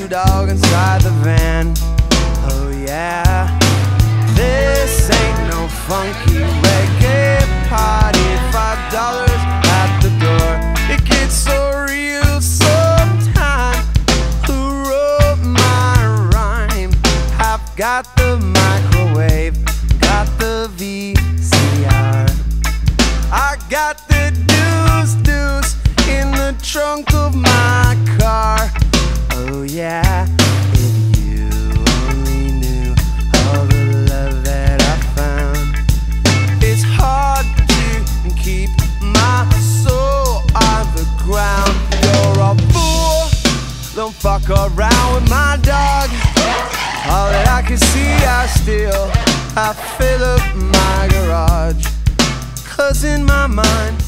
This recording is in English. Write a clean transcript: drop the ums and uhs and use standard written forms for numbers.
dog inside the van. Oh yeah, this ain't no funky reggae party. $5 at the door. It gets so real sometimes. Who wrote my rhyme? I've got the microwave, got the VCR. I got the deuce in the trunk of my car. Oh yeah, if you only knew all the love that I found. It's hard to keep my soul on the ground. You're a fool, don't fuck around with my dog. All that I can see I steal. I fill up my garage, 'cause in my mind